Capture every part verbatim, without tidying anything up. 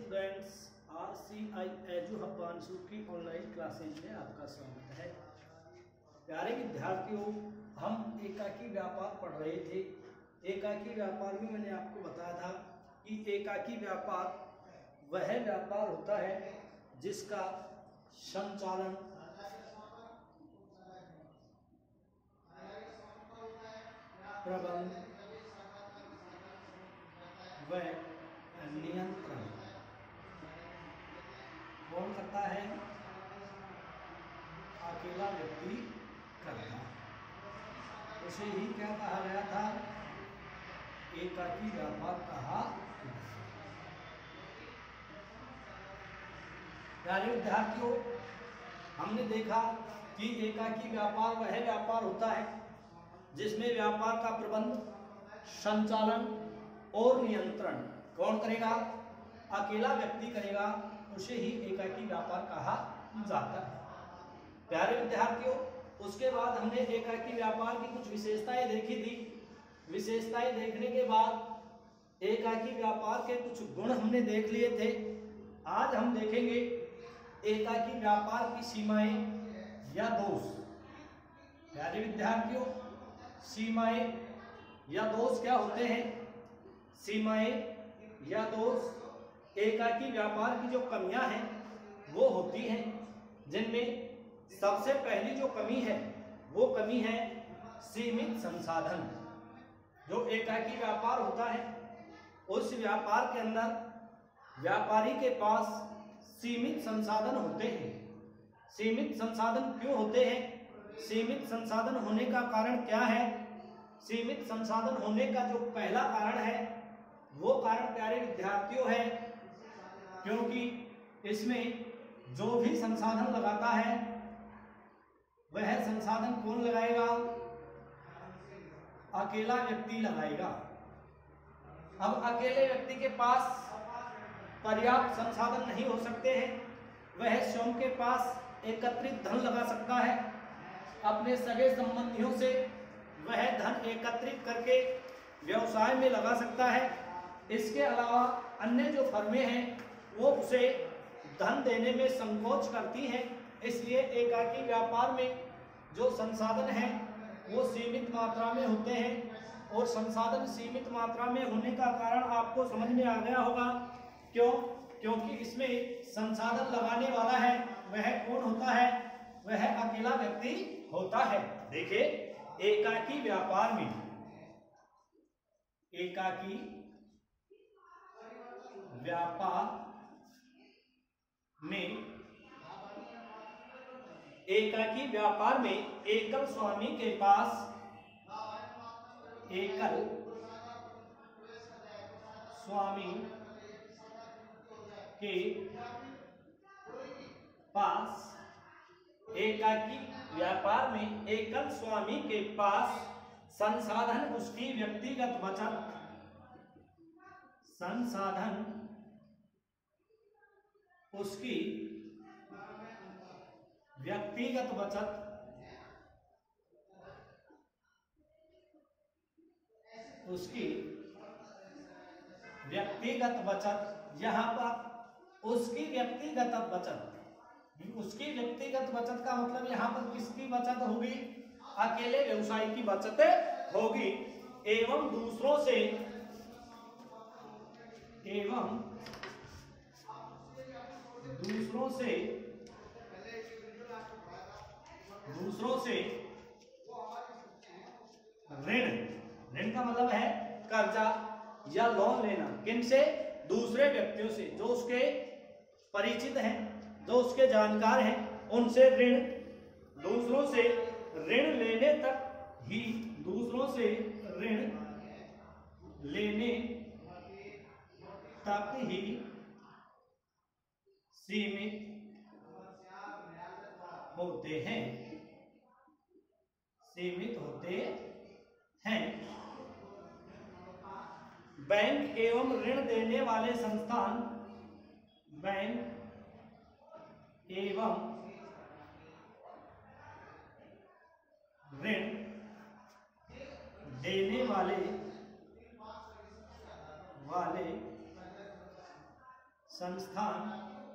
Students, R C I edu hub बांसु की online classes में आपका स्वागत है। प्यारे विद्यार्थियों, हम एकाकी व्यापार पढ़ रहे थे। एकाकी व्यापार में मैंने आपको बताया था कि एकाकी व्यापार वह व्यापार होता है जिसका संचालन प्रबंध व नियंत्रण कौन करता है? अकेला व्यक्ति करता है। उसे ही क्या कहा गया था? एकाकी व्यापार कहा। प्यारे विद्यार्थियों, हमने देखा कि एकाकी व्यापार वह व्यापार होता है जिसमें व्यापार का प्रबंध, संचालन और नियंत्रण कौन करेगा? अकेला व्यक्ति करेगा। उसे ही एकाकी व्यापार कहा जाता है। प्यारे विद्यार्थियों, उसके बाद हमने एकाकी व्यापार की कुछ विशेषताएं देखी थी। विशेषताएं देखने के बाद एकाकी व्यापार के कुछ गुण हमने देख लिए थे। आज हम देखेंगे एकाकी व्यापार की सीमाएं या दोष। प्यारे विद्यार्थियों, सीमाएं या दोष क्या होते हैं? सीमाएं या दोष एकाकी व्यापार की जो कमियां हैं वो होती हैं, जिनमें सबसे पहली जो कमी है वो कमी है सीमित संसाधन। जो एकाकी व्यापार होता है उस व्यापार के अंदर व्यापारी के पास सीमित संसाधन होते हैं। सीमित संसाधन क्यों होते हैं? सीमित संसाधन होने का कारण क्या है? सीमित संसाधन होने का जो पहला कारण है वो कारण प्यारे विद्यार्थियों है क्योंकि इसमें जो भी संसाधन लगाता है वह संसाधन कौन लगाएगा? अकेला व्यक्ति लगाएगा। अब अकेले व्यक्ति के पास पर्याप्त संसाधन नहीं हो सकते हैं। वह स्वयं के पास एकत्रित धन लगा सकता है। अपने सगे संबंधियों से वह धन एकत्रित करके व्यवसाय में लगा सकता है। इसके अलावा अन्य जो फर्में हैं वो उसे धन देने में संकोच करती हैं। इसलिए एकाकी व्यापार में जो संसाधन हैं वो सीमित मात्रा में होते हैं। और संसाधन सीमित मात्रा में होने का कारण आपको समझ में आ गया होगा। क्यों? क्योंकि इसमें संसाधन लगाने वाला है वह कौन होता है? वह अकेला व्यक्ति होता है। देखिए, एकाकी व्यापार में एकाकी व्यापार में एकाकी व्यापार में एकल स्वामी के पास एकल स्वामी के पास एकाकी व्यापार में एकल स्वामी के पास संसाधन उसकी व्यक्तिगत बचत संसाधन उसकी व्यक्तिगत बचत उसकी व्यक्तिगत बचत यहाँ पर उसकी व्यक्तिगत बचत उसकी व्यक्तिगत बचत का मतलब यहाँ पर किसकी बचत होगी? अकेले व्यवसायी की बचत होगी। एवं दूसरों से एवं दूसरों से दूसरों से ऋण ऋण का मतलब है कर्जा या लोन लेना। किनसे? दूसरे व्यक्तियों से, जो उसके परिचित हैं, जो उसके जानकार हैं, उनसे ऋण दूसरों से ऋण लेने तक ही दूसरों से ऋण लेने तक ही सीमित होते हैं सीमित होते हैं। बैंक एवं ऋण देने वाले संस्थान बैंक एवं ऋण देने वाले वाले संस्थान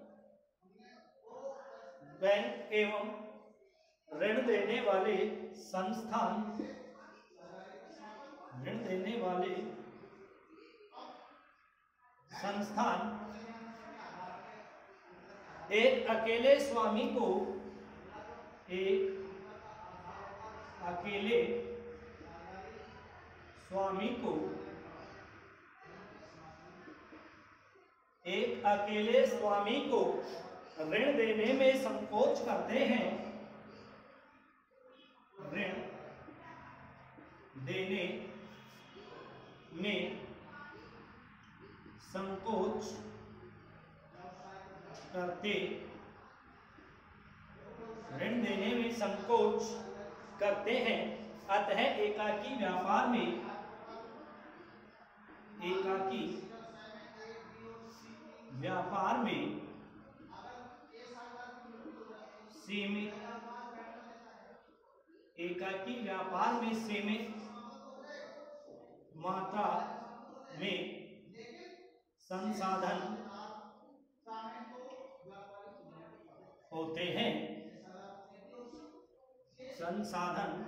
बैंक एवं ऋण देने वाले संस्थान ऋण देने वाले संस्थान एक अकेले स्वामी को एक अकेले स्वामी को एक अकेले स्वामी को ऋण देने में संकोच करते हैं ऋण देने में संकोच करते ऋण देने में संकोच करते हैं। अतः एकाकी व्यापार में एकाकी व्यापार में सीमित एकाकी व्यापार में सीमित मात्रा में संसाधन होते हैं संसाधन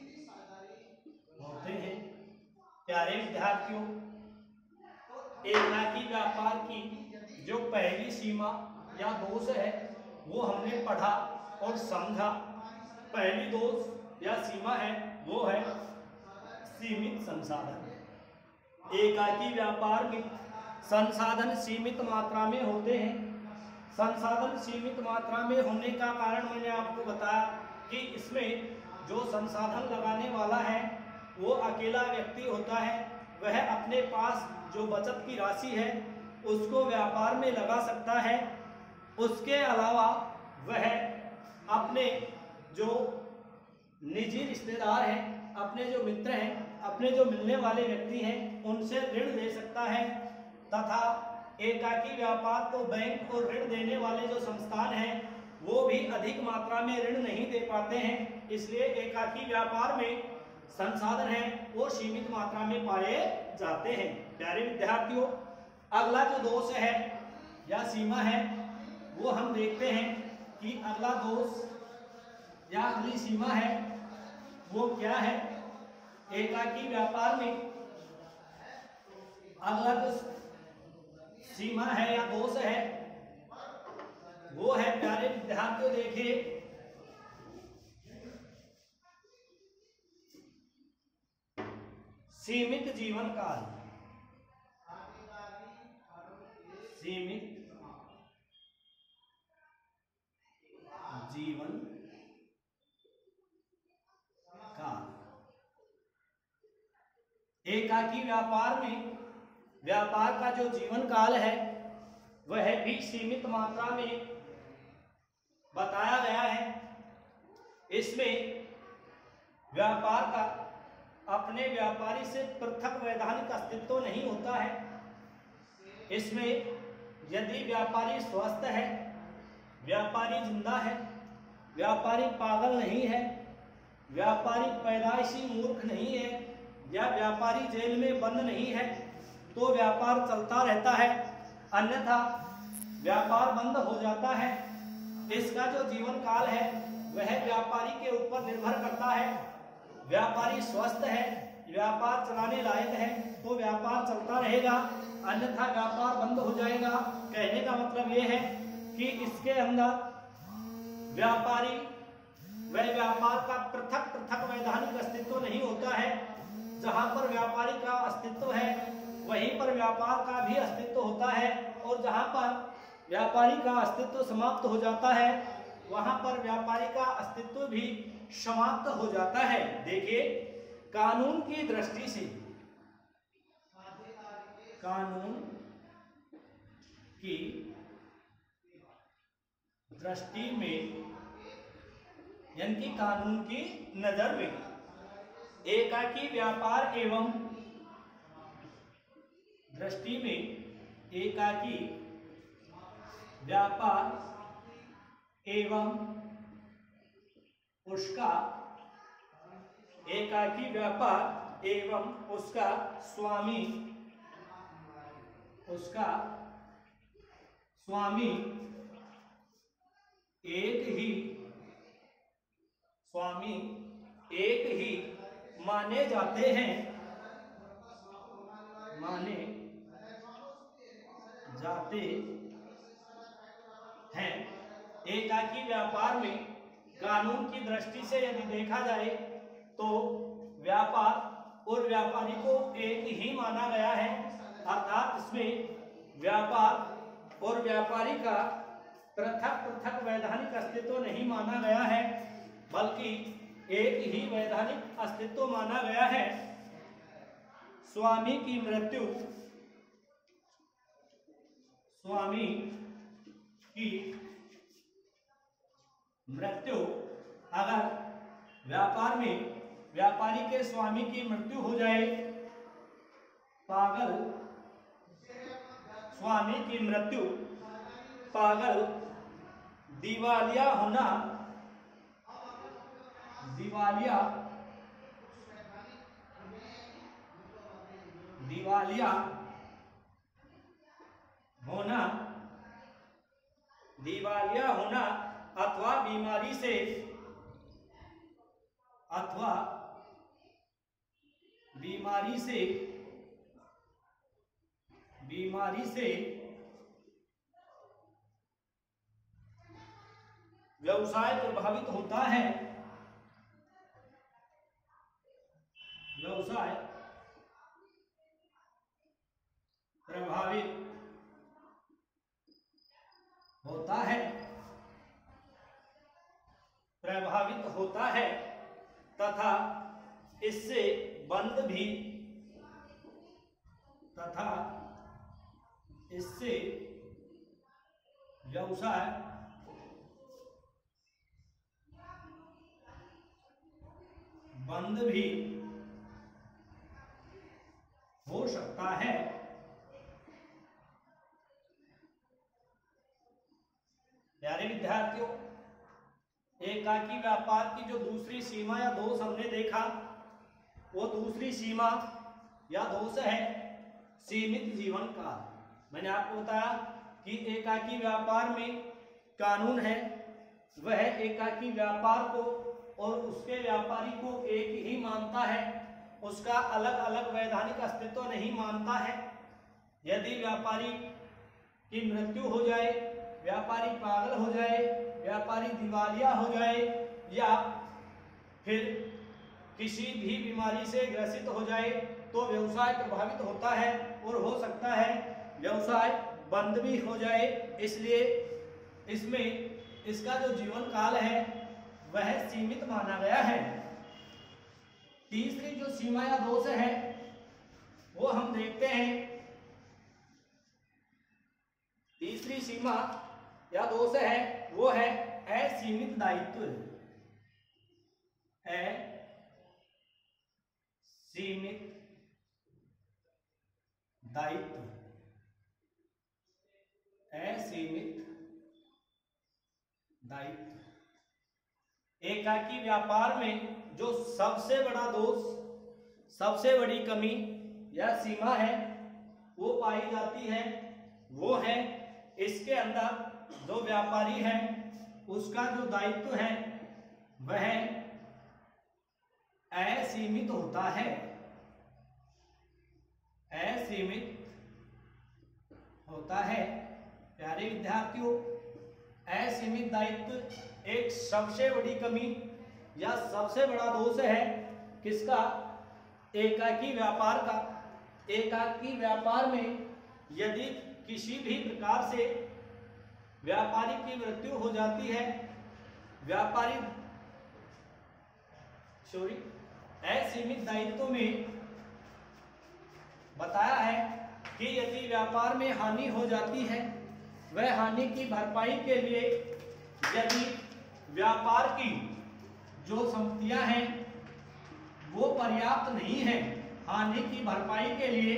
होते हैं। प्यारे विद्यार्थियों, एकाकी व्यापार की जो पहली सीमा या दोष है वो हमने पढ़ा और समझा। पहली दोष या सीमा है वो है सीमित संसाधन। एकाकी व्यापार में संसाधन सीमित मात्रा में होते हैं। संसाधन सीमित मात्रा में होने का कारण मैंने आपको बताया कि इसमें जो संसाधन लगाने वाला है वो अकेला व्यक्ति होता है। वह अपने पास जो बचत की राशि है उसको व्यापार में लगा सकता है। उसके अलावा वह अपने जो निजी रिश्तेदार हैं, अपने जो मित्र हैं, अपने जो मिलने वाले व्यक्ति हैं उनसे ऋण ले सकता है। तथा एकाकी व्यापार को बैंक को ऋण देने वाले जो संस्थान हैं वो भी अधिक मात्रा में ऋण नहीं दे पाते हैं। इसलिए एकाकी व्यापार में संसाधन है वो सीमित मात्रा में पाए जाते हैं। प्यारे विद्यार्थियों, अगला जो दोष है या सीमा है वो हम देखते हैं कि अगला दोष या अगली सीमा है वो क्या है। एकाकी व्यापार में अगला जो सीमा है या दोष है वो है, प्यारे विद्यार्थियों देखिए, सीमित जीवन काल। सीमित जीवन काल। एकाकी व्यापार में व्यापार का जो जीवन काल है वह भी सीमित मात्रा में बताया गया है। इसमें व्यापार का अपने व्यापारी से पृथक वैधानिक अस्तित्व नहीं होता है। इसमें यदि व्यापारी स्वस्थ है, व्यापारी जिंदा है, व्यापारी पागल नहीं है, व्यापारी पैदाइशी मूर्ख नहीं है या व्यापारी जेल में बंद नहीं है तो व्यापार चलता रहता है, अन्यथा व्यापार बंद हो जाता है। इसका जो जीवन काल है वह व्यापारी के ऊपर निर्भर करता है। व्यापारी स्वस्थ है, व्यापार चलाने लायक है तो व्यापार चलता रहेगा, अन्यथा व्यापार बंद हो जाएगा। कहने का मतलब यह है कि इसके अंदर व्यापारी व व्यापार का पृथक पृथक वैधानिक अस्तित्व नहीं होता है। जहां पर व्यापारी का अस्तित्व है वहीं पर व्यापार का भी अस्तित्व होता है, और जहां पर व्यापारी का अस्तित्व समाप्त हो जाता है वहां पर व्यापारी का अस्तित्व भी समाप्त हो जाता है। देखिए, कानून की दृष्टि से कानून की दृष्टि में यानी कि कानून की नजर में एकाकी व्यापार एवं दृष्टि में एकाकी व्यापार एवं उसका एकाकी व्यापार एवं उसका स्वामी उसका स्वामी एक ही स्वामी एक ही माने जाते हैं माने जाते हैं। एकाकी व्यापार में कानून की दृष्टि से यदि देखा जाए तो व्यापार और व्यापारी को एक ही माना गया है, अर्थात इसमें व्यापार और व्यापारी का पृथक पृथक वैधानिक अस्तित्व नहीं माना गया है, बल्कि एक ही वैधानिक अस्तित्व माना गया है। स्वामी की मृत्यु स्वामी की मृत्यु अगर व्यापार में व्यापारी के स्वामी की मृत्यु हो जाए, पागल स्वामी की मृत्यु पागल दिवालिया होना दिवालिया दिवालिया होना दिवालिया होना अथवा बीमारी से अथवा बीमारी से बीमारी से व्यवसाय प्रभावित होता है व्यवसाय प्रभावित होता है प्रभावित होता है तथा इससे बंद भी तथा इससे व्यवसाय बंद भी हो सकता है। प्यारे विद्यार्थियों, एकाकी व्यापार की जो दूसरी सीमा या दोष हमने देखा, वो दूसरी सीमा या दोष है सीमित जीवन काल। मैंने आपको बताया कि एकाकी व्यापार में कानून है, वह एकाकी व्यापार को और उसके व्यापारी को एक ही मानता है, उसका अलग अलग वैधानिक अस्तित्व नहीं मानता है। यदि व्यापारी की मृत्यु हो जाए, व्यापारी पागल हो जाए, व्यापारी दिवालिया हो जाए या फिर किसी भी बीमारी से ग्रसित हो जाए तो व्यवसाय प्रभावित होता है और हो सकता है व्यवसाय बंद भी हो जाए। इसलिए इसमें इसका जो जीवन काल है वह सीमित माना गया है। तीसरी जो सीमा या दोष है वो हम देखते हैं। तीसरी सीमा या दोष है वो है असीमित दायित्व। असीमित दायित्व असीमित दायित्व एकाकी व्यापार में जो सबसे बड़ा दोष, सबसे बड़ी कमी या सीमा है वो पाई जाती है, वो है इसके अंदर जो व्यापारी है उसका जो दायित्व है वह असीमित होता है। असीमित होता है। प्यारे विद्यार्थियों, असीमित दायित्व एक सबसे बड़ी कमी या सबसे बड़ा दोष है किसका? एकाकी व्यापार का। एकाकी व्यापार में यदि किसी भी प्रकार से व्यापारी की मृत्यु हो जाती है, व्यापारी सॉरी असीमित दायित्व में बताया है कि यदि व्यापार में हानि हो जाती है, वह हानि की भरपाई के लिए यदि व्यापार की जो संपत्तियां हैं वो पर्याप्त नहीं है, हानि की भरपाई के लिए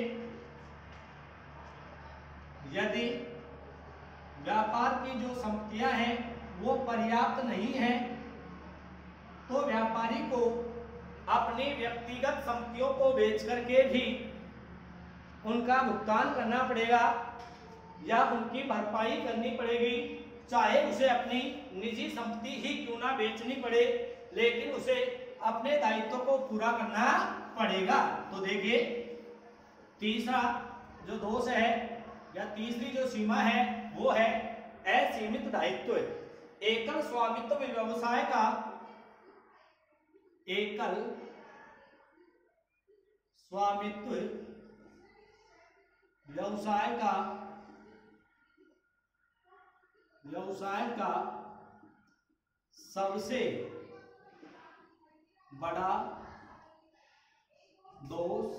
यदि व्यापार की जो संपत्तियां हैं वो पर्याप्त नहीं है तो व्यापारी को अपनी व्यक्तिगत संपत्तियों को बेच करके भी उनका भुगतान करना पड़ेगा। या उनकी भरपाई करनी पड़ेगी, चाहे उसे अपनी निजी संपत्ति ही क्यों ना बेचनी पड़े, लेकिन उसे अपने दायित्व को पूरा करना पड़ेगा। तो देखिए तीसरा जो दोष है या तीसरी जो सीमा है वो है असीमित दायित्व। एकल स्वामित्व व्यवसाय का एकल स्वामित्व व्यवसाय का व्यवसाय का सबसे बड़ा दोष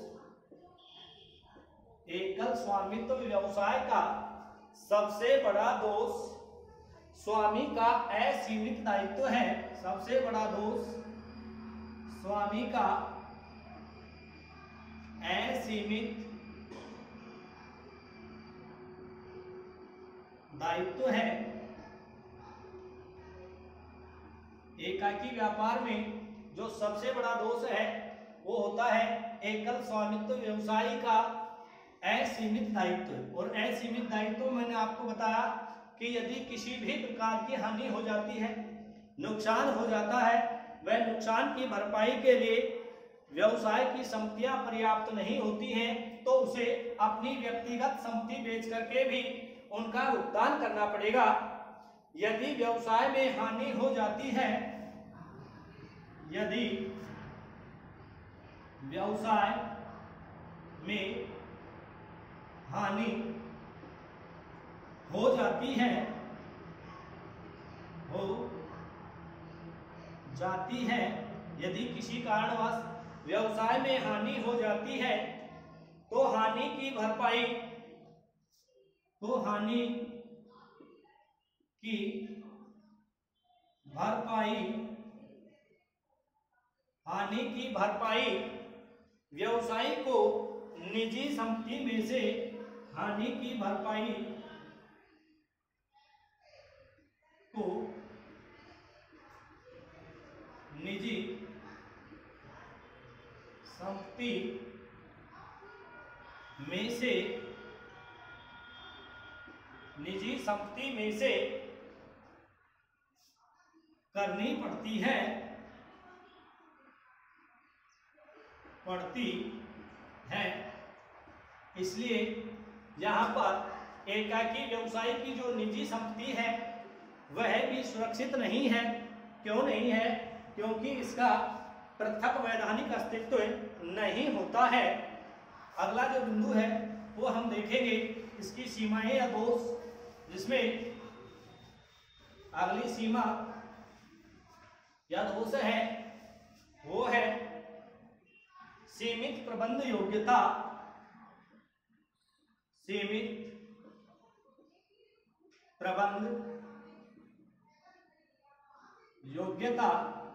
एकल स्वामित्व व्यवसाय का सबसे बड़ा दोष स्वामी का असीमित दायित्व है। सबसे बड़ा दोष स्वामी का असीमित दायित्व है। एकाकी व्यापार में जो सबसे बड़ा दोष है वो होता है एकल स्वामित्व व्यवसायी का असीमित दायित्व। और असीमित दायित्व मैंने आपको बताया कि यदि किसी भी प्रकार की हानि हो जाती है, नुकसान हो जाता है, वह नुकसान की भरपाई के लिए व्यवसाय की संपत्तियां पर्याप्त नहीं होती हैं, तो उसे अपनी व्यक्तिगत संपत्ति बेच करके भी उनका भुगतान करना पड़ेगा। यदि व्यवसाय में हानि हो जाती है यदि व्यवसाय में हानि हो जाती है हो जाती है यदि किसी कारणवश व्यवसाय में हानि हो जाती है तो हानि की भरपाई तो हानि की भरपाई हानि की भरपाई व्यवसायी को निजी संपत्ति में से हानि की भरपाई को निजी संपत्ति में से निजी संपत्ति में से करनी पड़ती है पड़ती है इसलिए यहाँ पर एकाकी व्यवसाय की जो निजी संपत्ति है वह भी सुरक्षित नहीं है। क्यों नहीं है? क्योंकि इसका पृथक वैधानिक अस्तित्व नहीं होता है। अगला जो बिंदु है वो हम देखेंगे इसकी सीमाएं या दोष, जिसमें अगली सीमा या दोष है वो है सीमित प्रबंध योग्यता। सीमित प्रबंध योग्यता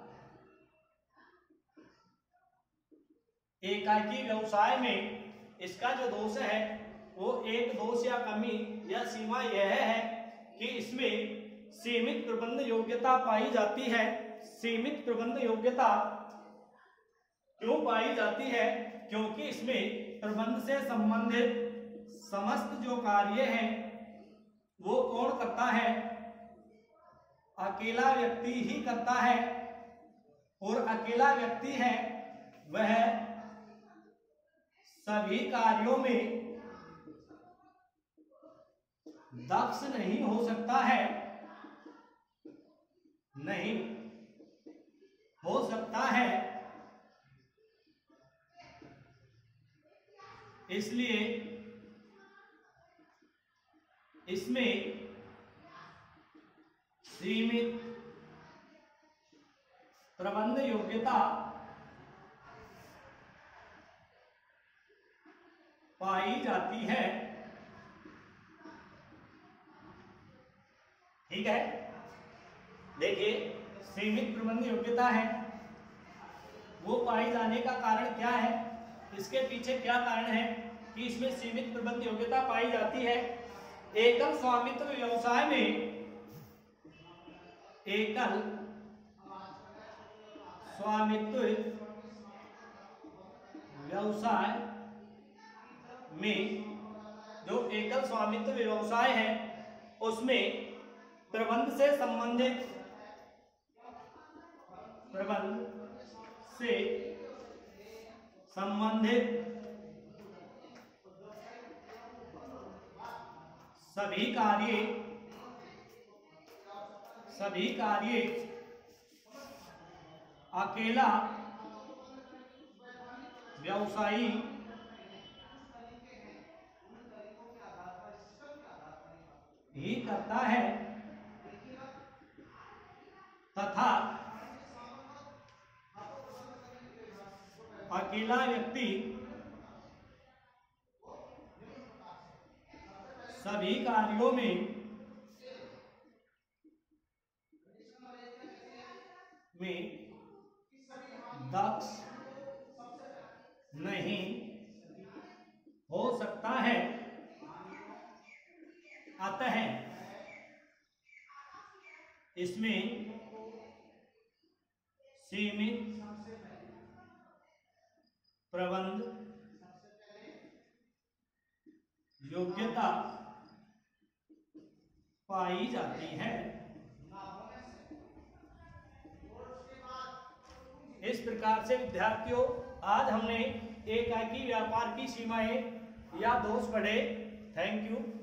एकाकी व्यवसाय में इसका जो दोष है वो एक दोष या कमी या सीमा यह है कि इसमें सीमित प्रबंध योग्यता पाई जाती है। सीमित प्रबंध योग्यता क्यों पाई जाती है? क्योंकि इसमें प्रबंध से संबंधित समस्त जो कार्य हैं वो कौन करता है? अकेला व्यक्ति ही करता है। और अकेला व्यक्ति है वह सभी कार्यों में दक्ष नहीं हो सकता है नहीं हो सकता है इसलिए इसमें सीमित प्रबंध योग्यता पाई जाती है। ठीक है, देखिए सीमित प्रबंध योग्यता है वो पाई जाने का कारण क्या है, इसके पीछे क्या कारण है कि इसमें सीमित प्रबंध योग्यता पाई जाती है। एकल स्वामित्व व्यवसाय में एकल स्वामित्व व्यवसाय में जो एकल स्वामित्व व्यवसाय है उसमें प्रबंध से संबंधित प्रबंध से संबंधित सभी कार्य सभी कार्य अकेला व्यवसायी ही करता है तथा अकेला व्यक्ति सभी कार्यों में में दक्ष नहीं हो सकता है। अतः इसमें सीमित प्रबंध योग्यता पाई जाती है। इस प्रकार से विद्यार्थियों आज हमने एकाकी व्यापार की सीमाएं या दोष पढ़े। Thank you.